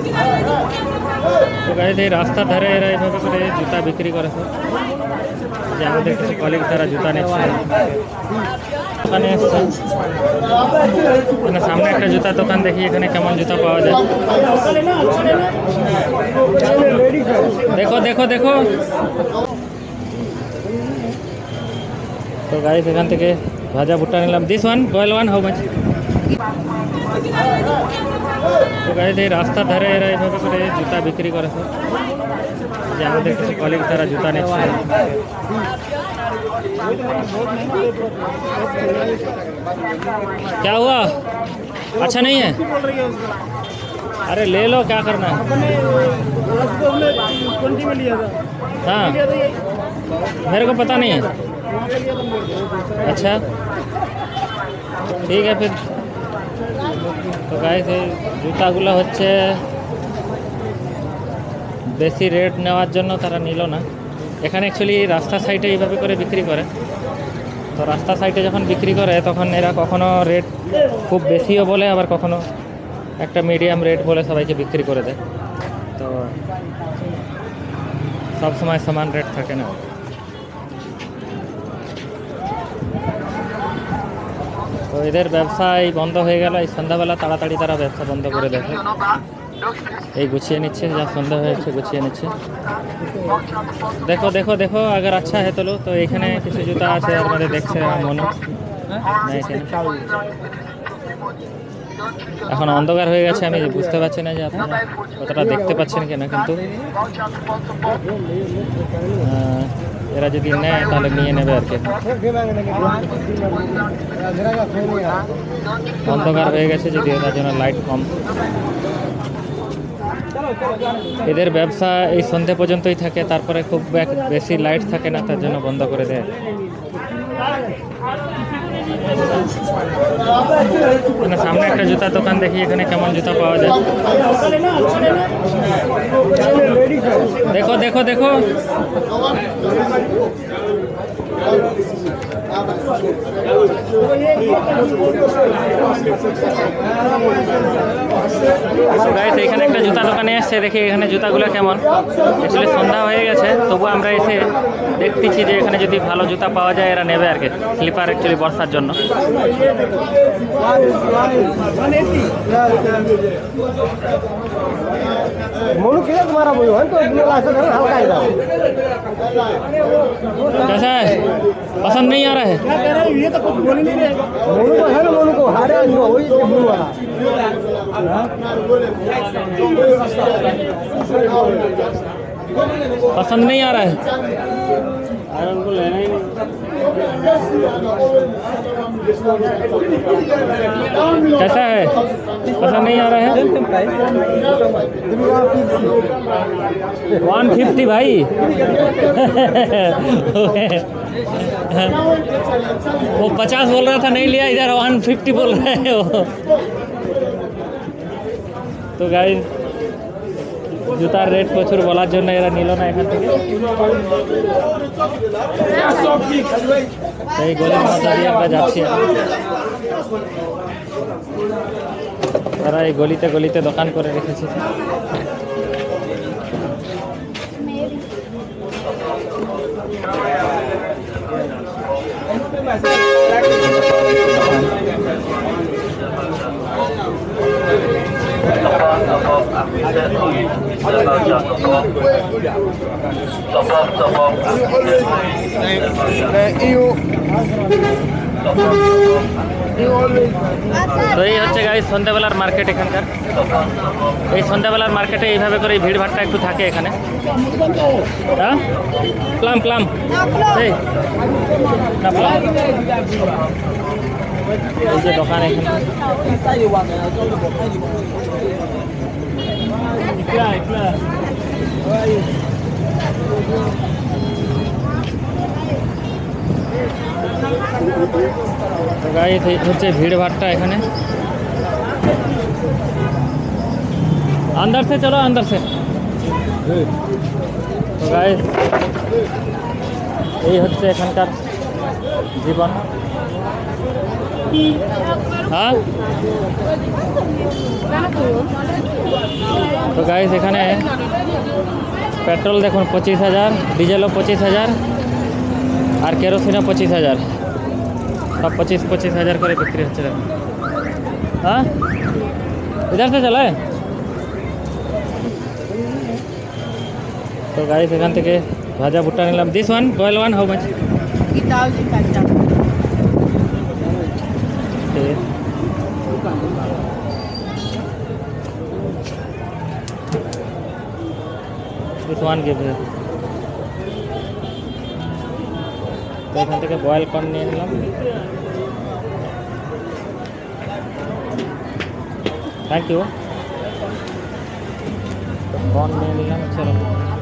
তো গাইজ এই রাস্তার ধারে এরা এইভাবে করে জুতা বিক্রি করে সব। যে আমাদের কিছু কলিগ তারা জুতা নিচ্ছে, দোকানে এসছে। মানে সামনে একটা জুতার দোকান, দেখি এখানে কেমন জুতা পাওয়া যায়। দেখো দেখো দেখো। তো গাইজ এখান থেকে ভাজা ভুট্টা নিলাম। This one boil one how much? তো গাইজ এই রাস্তার ধারে এরা এইভাবে করে জুতা বিক্রি করে সব। যে আমাদের কিছু কলিগ তারা জুতা নিচ্ছে। क्या हुआ? अच्छा नहीं है? अरे ले लो, क्या करना है? हाँ, मेरे को पता नहीं है। अच्छा ठीक है फिर। তো গাইস এই জুতাগুলো হচ্ছে বেশি রেট নেওয়ার জন্য তারা নিল না। এখানে অ্যাকচুয়ালি রাস্তার সাইডে এইভাবে করে বিক্রি করে। তো রাস্তার সাইডে যখন বিক্রি করে তখন এরা কখনো রেট খুব বেশিও বলে, আবার কখনো একটা মিডিয়াম রেট বলে সবাইকে বিক্রি করে দেয়। তো সব সময় সমান রেট থাকে না। তো এদের ব্যবসায় বন্ধ হয়ে গেল। এই সন্ধ্যাবেলা তাড়াতাড়ি তারা ব্যবসা বন্ধ করে দেয়। এই গুছিয়ে নিচ্ছে, যা সন্ধ্যা হয়েছে গুছিয়ে নিচ্ছে। দেখো দেখো দেখো, अगर अच्छा है तो लो। তো এখানে কিছু জুতা আছে, আর মধ্যে দেখছে মনে এখন অন্ধকার হয়ে গেছে, আমি বুঝতে পারছি না যে আপনারা কতটা দেখতে পাচ্ছেন কিনা, কিন্তু এরা যদি নেয় তাহলে নিয়ে নেবে আর কি। অন্ধকার হয়ে গেছে যদিও, তার জন্য লাইট কম। এদের ব্যবসা এই সন্ধে পর্যন্তই থাকে, তারপরে খুব বেশি লাইট থাকে না, তার জন্য বন্ধ করে দেয়। মানে সামনে একটা জুতার দোকান, দেখি এখানে কেমন জুতা পাওয়া যায়। দেখো দেখো দেখো। গাইস এখানে একটা জুতা দোকানে এসছে, দেখি এখানে জুতাগুলো কেমন। অ্যাকচুয়ালি সন্ধ্যা হয়ে গেছে, তবু আমরা এসে দেখতেছি যে এখানে যদি ভালো জুতা পাওয়া যায় এরা নেবে আর কি। স্লিপার অ্যাকচুয়ালি বর্ষার জন্য। कैसा है? पसंद नहीं आ रहा है? ये तो कुछ बोल ही नहीं रहे। मोनू को है ना, मोनू को हारे वही ब्लू वाला। पसंद नहीं आ रहा है? अरे उनको लेना ही नहीं। कैसा है? पसंद नहीं आ रहा है? 150 भाई। वो 50 बोल रहा था, नहीं लिया, इधर 150 बोल रहे हैं वो। तो गाइस জুতার রেট প্রচুর বলার জন্য এরা নিল না এখান থেকে। এই গলির মধ্যে দিয়ে আমরা যাচ্ছি। তারা এই গলিতে গলিতে দোকান করে রেখেছে। তো এই হচ্ছে গাইস সন্ধ্যাবেলার মার্কেট এখানকার। এই সন্ধ্যাবেলার মার্কেটে এইভাবে করে ভিড় ভাড়টা একটু থাকে এখানে। হ্যাঁ প্লাম প্লাম এই না প্লাম। এই যে দোকান এখানে तो गाइस হচ্ছে ভিড় ভাড়টা এখানে। अंदर से चलो, अंदर से। तो गाइस এই হচ্ছে এখানকার জীবন। হ্যাঁ তো গাইস এখানে পেট্রোল দেখুন 25,000, ডিজেলও 25,000 আর কেরোসিনও 25,000, সব 25,000 করে বিক্রি হচ্ছে। हाँ इधर से चला है। तो गाइस এখান থেকে ভাজা ভুট্টা নিলাম। This one boil one how much? 3,000 this one give. তো এখান থেকে বয়েল কর্ন নিয়ে নিলাম। Thank you. कौन ले लिया चलो।